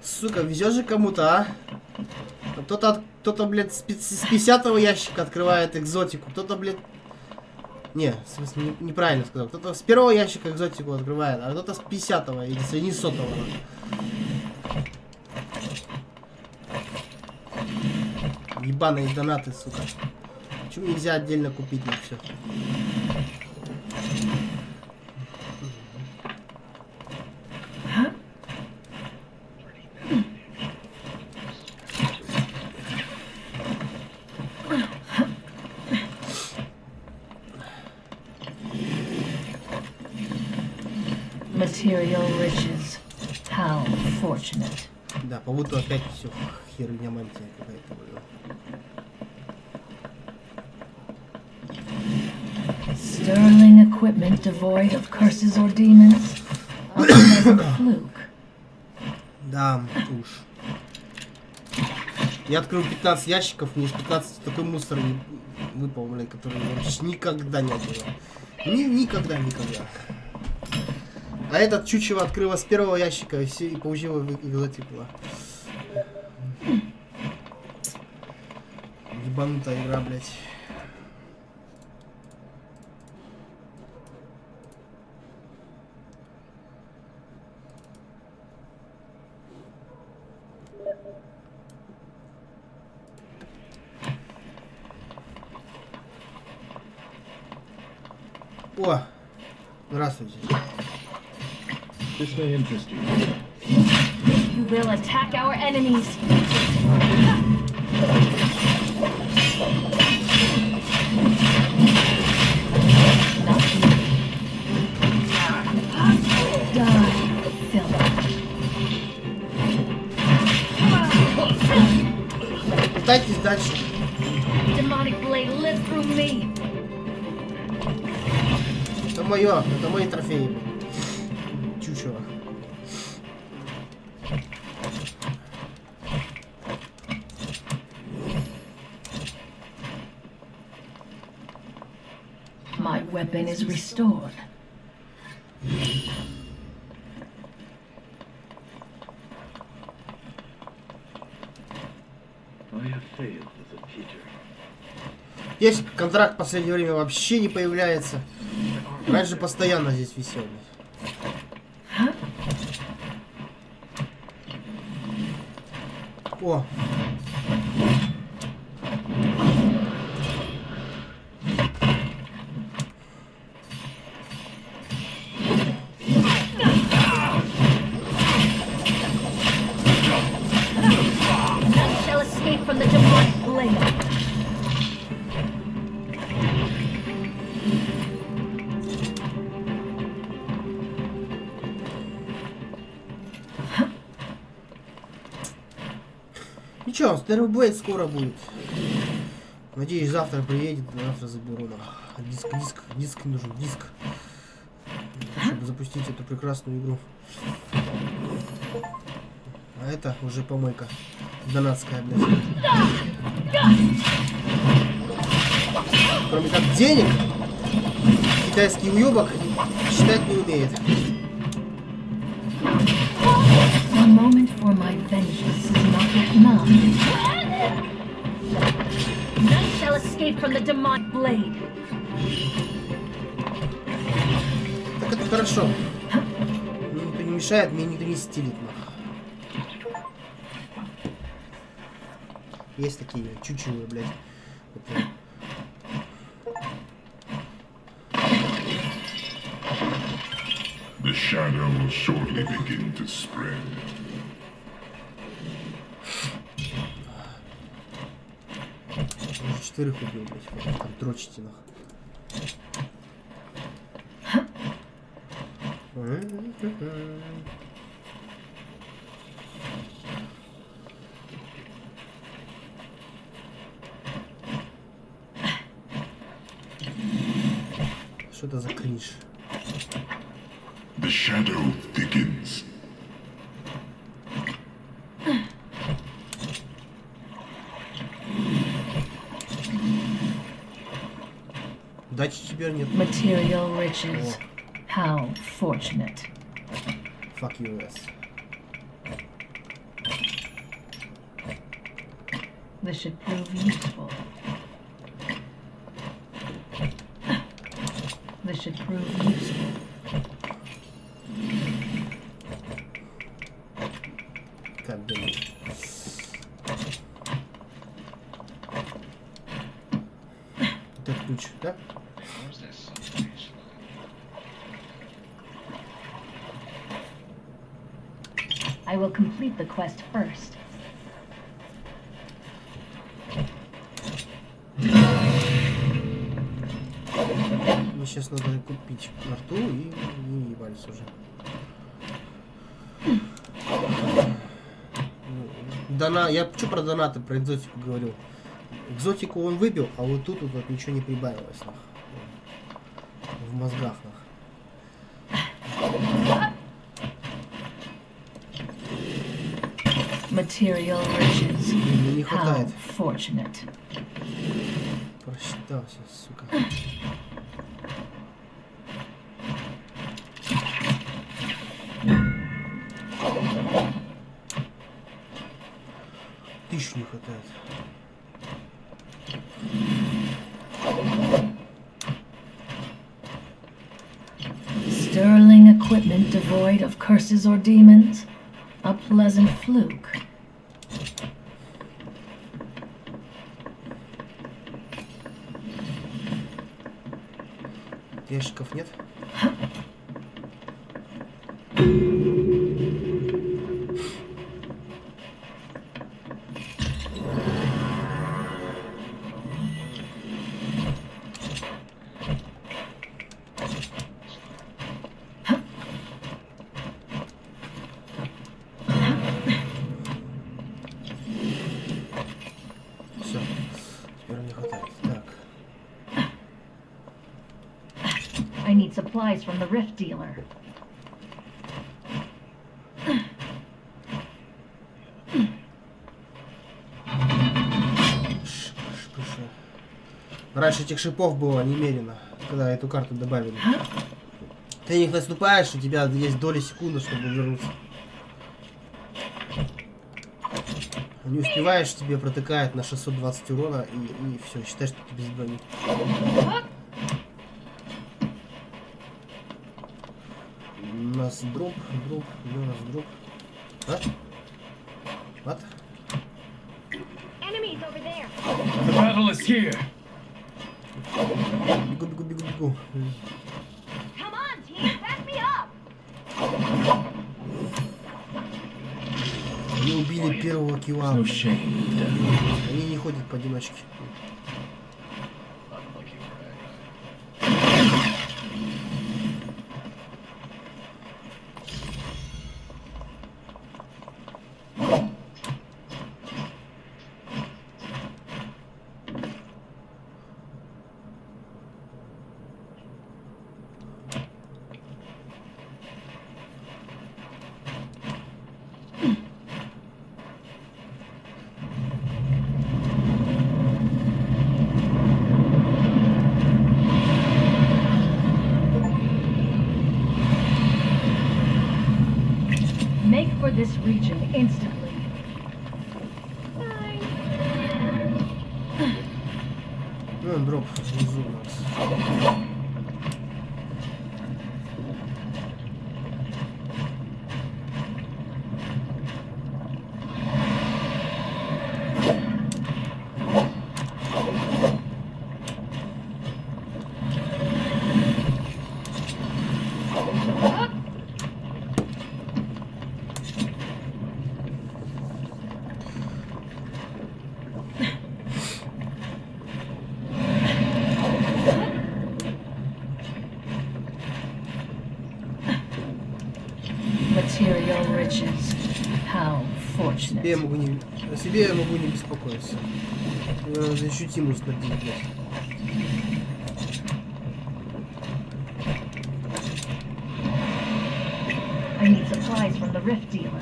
Сука, везет же кому-то, а? Кто-то, блядь, с 50-го ящика открывает экзотику. Кто-то, блядь... Не, в смысле, неправильно сказал. Кто-то с первого ящика экзотику открывает, а кто-то с 50-го или не с 100-го. Ебаные донаты, сука. Почему нельзя отдельно купить на все? Material riches. How fortunate. Да, по будто опять все херня мантия какая-то была. Sterling equipment devoid of curses or demons. A pleasant fluke. Да, уж. Я открыл 15 ящиков, мне из 15 такой мусор не выпал, блин, который вообще никогда не было. Никогда. А этот чучело открыла с первого ящика и все и получила экзотику. Ебанутая игра, блядь. О, здравствуйте. This may interest you. You will attack our enemies. Пытайтесь дальше. Demonic blade live through me. Это мои трофеи. Чучело. My weapon is restored. Есть контракт в последнее время вообще не появляется. Раньше постоянно здесь висел. О! None shall escape from the demonic blade. Ничего, Стерблейд скоро будет. Надеюсь, завтра приедет, завтра заберу. Диск нужен, диск. Чтобы запустить эту прекрасную игру. А это уже помойка. Донатская, блядь. Кроме как денег, китайский уебок считать не умеет. A moment for my vengeance is not yet none. None shall escape from the demonic blade. Так это хорошо. Мне никто не мешает, мне никто не стилит. Есть такие чучелые, блядь. Это... The shadow will shortly begin to spread. Уже 4 убил, блядь, там дрочите нах. Что это за кринж? The shadow thickens. Дачи теперь нет. Material riches. How fortunate. Fuck you, yes. This should prove useful. This should prove useful. God damn it. Это ключ, да? I will complete the quest first. Мне сейчас надо купить карту и не ебались уже. Я что про донаты, про экзотику говорил. Экзотику он выбил, а вот тут вот ничего не прибавилось. В мозгах. Material riches. Мне не хватает. How fortunate. Просчитался, сука. Тысячу не хватает. Sterling equipment devoid of curses or demons. A pleasant fluke. Ящиков нет? Все, теперь не хватает. Так. I need supplies from the rift dealer. Раньше этих шипов было немерено, когда эту карту добавили. Ты на них наступаешь, у тебя есть доли секунды, чтобы вернуться. Не успеваешь, тебе протыкает на 620 урона и все, считай, что ты без брони. У нас дроп, где у нас дроп? А? What? Enemies over there. The battle is here. Бегу. Come on, team, back me up. Они убили первого килла. No shame in death. Они не ходят поодиночке. Make for this region instantly. Ну, дроп внизу у нас. Material riches. How fortunate. О себе я могу не беспокоиться. Мне надо ощутимо снабдить, блядь. I need supplies from the rift dealer.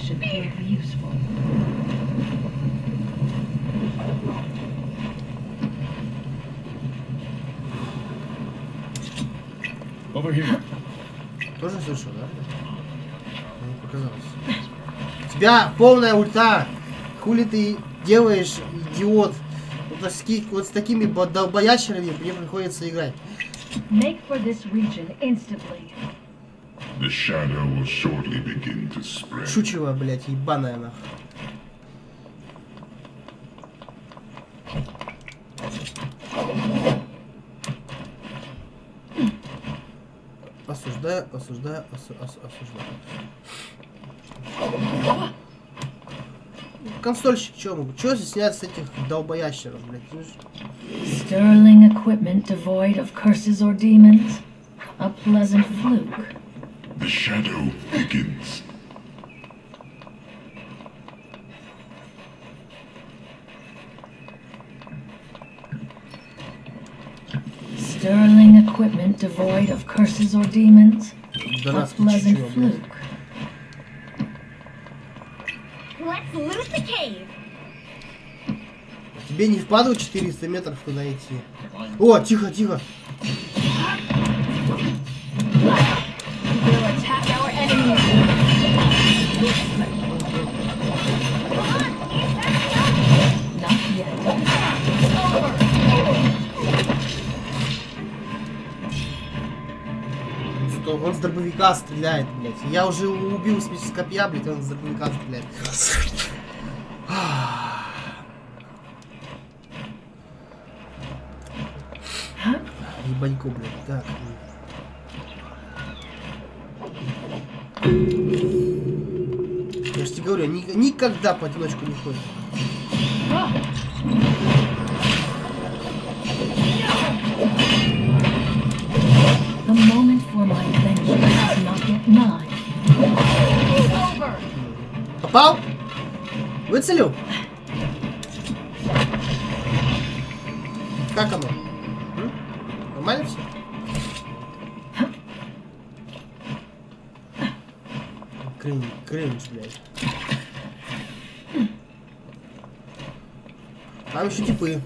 should prove useful. Over here. Тоже слышал, да? Мне показалось. У тебя полная ульта. Хули ты делаешь, идиот? Вот с такими долбоящерами мне приходится играть. Make for this region instantly. The shadow will shortly begin to spread. Шучева, блядь, ебаная нахуй. Осуждаю, осуждаю, осуждаю. Консольщик, чё могу? Чё стесняться этих долбоящеров, блядь? Sterling equipment devoid of curses or demons. A pleasant fluke. The shadow thickens. Sterling equipment devoid of curses or demons. Да A нас pleasant чучело, блядь. fluke. Let's loot the cave. Тебе не впадло 400 метров туда идти? О, тихо, тихо. We'll attack our enemies. Not yet. Зато он с дробовика стреляет, блядь. Я уже убил с копья, блядь, он с дробовика стреляет. Ебанько, блядь, так. Я же тебе говорю, никогда по одиночку не ходит. The moment for my vengeance is not yet nigh. Попал? Выцелил? Как оно? М? Нормально все? Кринж, блядь. Там еще типы.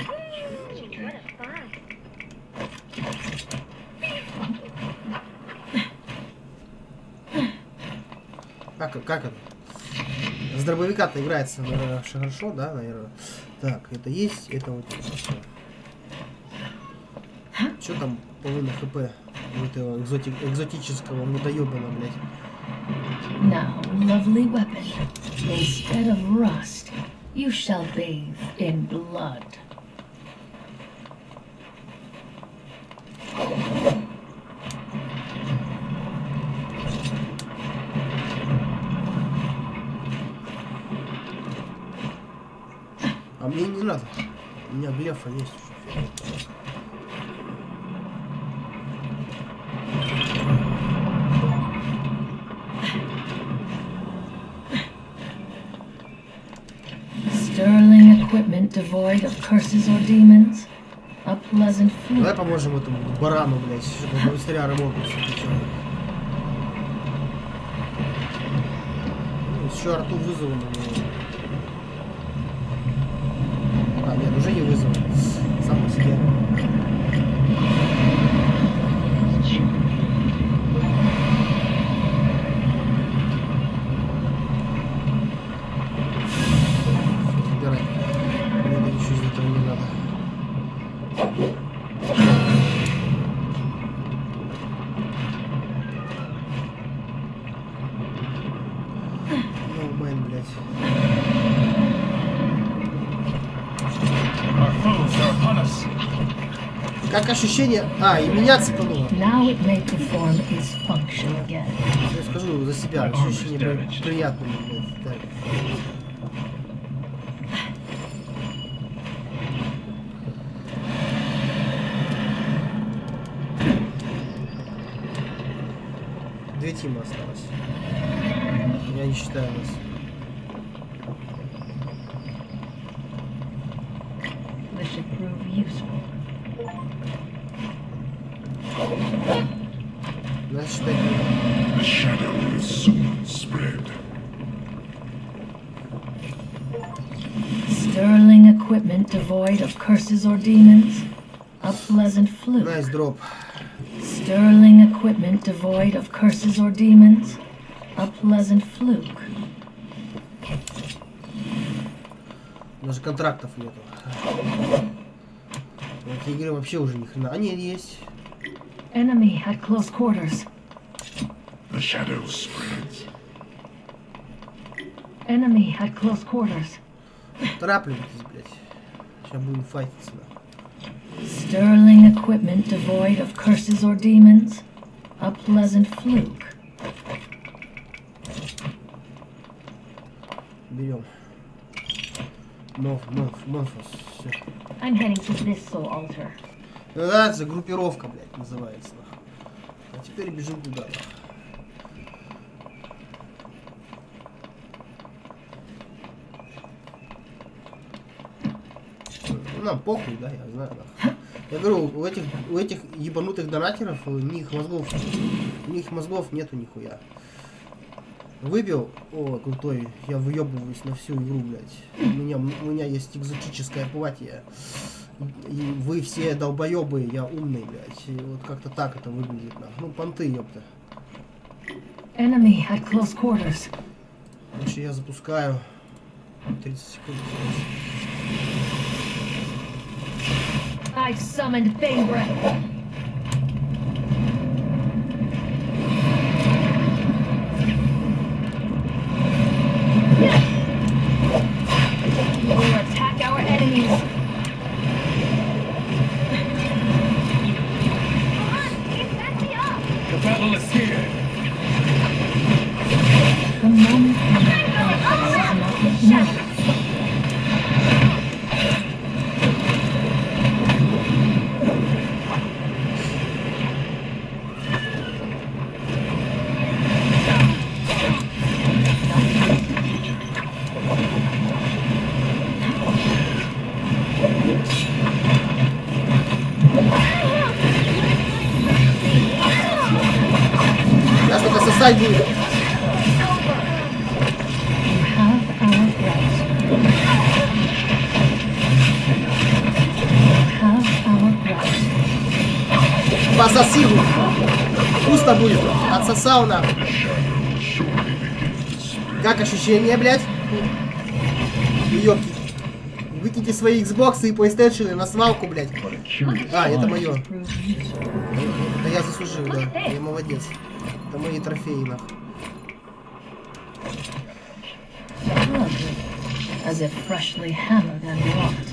Как это? С дробовика-то играется хорошо, да, наверное. Так, это есть, это вот это все. Что там половина хп у этого экзотического мудоебана, блядь? Now, lovely weapon. Instead of rust, you shall bathe in blood. А мне не надо. У меня блефа есть уже. Sterling equipment devoid of curses or demons. A pleasant Давай fluke. поможем этому барану, блядь, чтобы он быстрее работал. Еще арту вызову на него. А, нет, уже не вызвал. Сам по себе. Забирай. Мне ничего из этого не надо. Ну, мэн, блядь. Our foes are upon us. Как ощущение? А, и меняться подумал. Now it may perform its function again. Я скажу за себя. Ощущение блядь, приятное, блядь. Так. Две тима осталось. Я не считаю нас. This should prove useful. Нас считать The shadow will soon spread. equipment devoid of curses or demons? A pleasant fluke. Найс дроп. Sterling equipment devoid of curses or demons? A pleasant fluke. Даже контрактов нету. В этой игре вообще уже ни хрена. Они есть. Enemy at close quarters. The shadow spreads. Enemy at close quarters. Торопливайтесь, блядь. Сейчас будем файтиться. Sterling equipment devoid of curses or demons? A pleasant fluke. Берем. Монфос. Все. I'm heading to this soul altar. Да, это группировка, блядь, называется. А теперь бежим туда. Нам похуй, да, я знаю. Да. Я говорю, у этих ебанутых донатеров у них мозгов нету нихуя. Выбил, о, крутой, я выебываюсь на всю игру, блядь. У меня есть экзотическое платье. И вы все долбоебы, я умный, блядь. И вот как-то так это выглядит. Ну, понты, ёпта. Enemy at close quarters. Короче, я запускаю. 30 секунд. I've summoned Bane Breath. We will attack our enemies. The battle is here. The moment when the is not yet known. Я что-то сосать буду. Пососи. Вкусно будет. Отсосал нам. Как ощущение, блядь? Ёпки. Выкиньте свои Xbox и PlayStation на свалку, блядь. А, это мое. Это я заслужил, да. Я молодец. Это мои трофеи, нахуй. As if freshly hammered and wrought.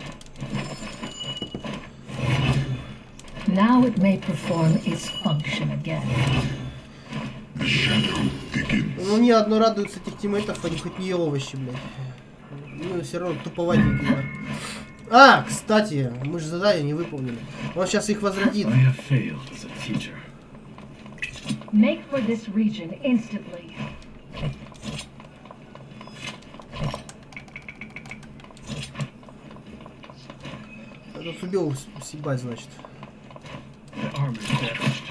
Now it may perform its function again. The shadow thickens. Ну, мне одно радует с этих тиммейтов, они хоть не овощи, блядь. Ну, все равно туповатенькие, да. А, кстати, мы же задание не выполнили. Он сейчас их возродит. I have failed as a teacher. Make for this region instantly. Тут убил съебать, значит. The armor is damaged.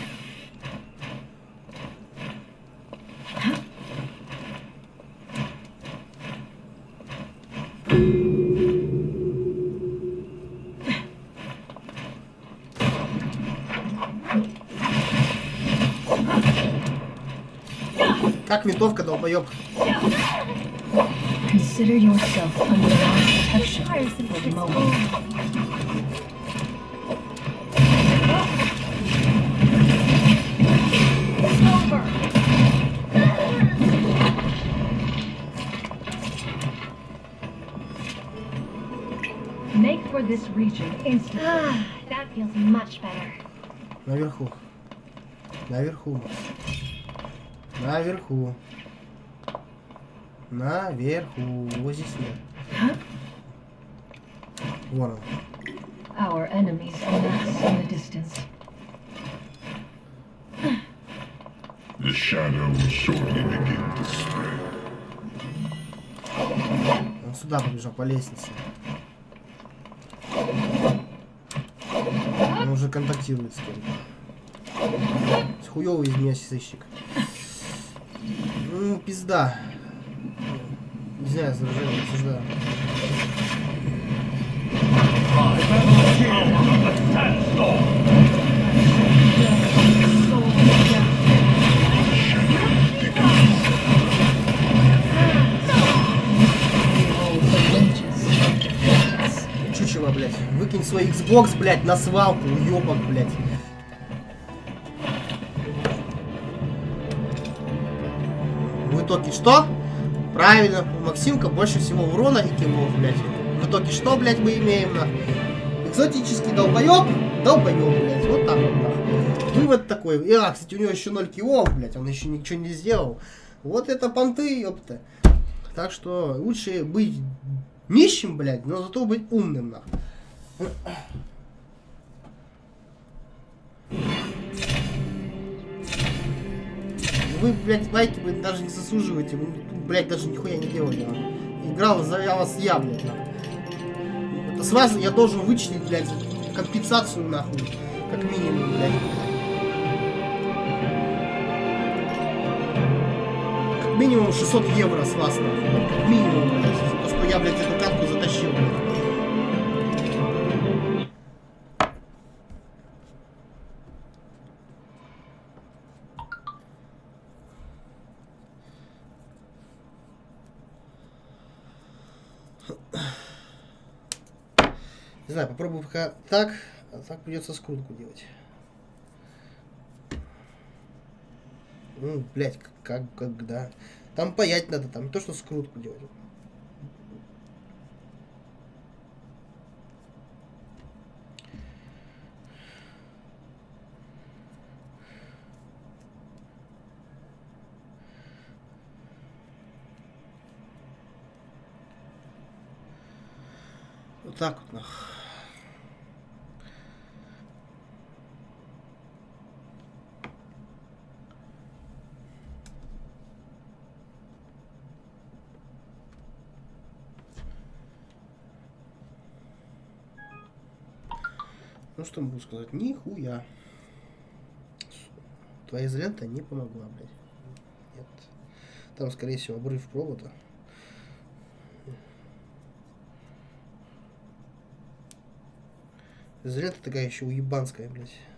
Как винтовка, долбоёб. Consider yourself under my protection for the moment. Make for this region instantly. That feels much better. Наверху. Наверху. Наверху. Наверху. Вот здесь нет. Вон он. Our enemies amass in the distance. The shadow will shortly begin to spread. Он сюда побежал по лестнице. Он уже контактирует с кем-то. Хуёвый из меня сыщик. Ну, пизда. Не знаю, сражение, обсуждаю. Чучело, блядь. Выкинь свой Xbox, блядь, на свалку, уёбок, блядь. В итоге что? Правильно, у Максимка больше всего урона и киллов, блядь. В итоге что, блядь, мы имеем, нахуй? Экзотический долбоёб, блядь. Вот так вот, нахуй. Вывод такой. Кстати, у него еще 0 киллов, блядь, он еще ничего не сделал. Вот это понты, ёпта. Так что лучше быть нищим, блядь, но зато быть умным, нахуй. Вы, блядь, лайки, вы даже не заслуживаете. Вы, блядь, даже нихуя не делали, нахуй. Играл за вас я, блядь, нахуй. Это с вас я должен вычислить, блядь, компенсацию, нахуй. Как минимум, блядь. Как минимум 600 евро с вас, нахуй. Как минимум, блядь. За то, что я, блядь, эту катку затащил, блядь. Не знаю, попробую пока так, а так придется скрутку делать. Ну, блядь, как, да. Там паять надо, там не то, что скрутку делать. Вот так вот, нахуй. Ну что могу сказать? Нихуя. Твоя изолента не помогла, блядь. Нет. Там, скорее всего, обрыв провода. Изолента такая еще уебанская, блядь.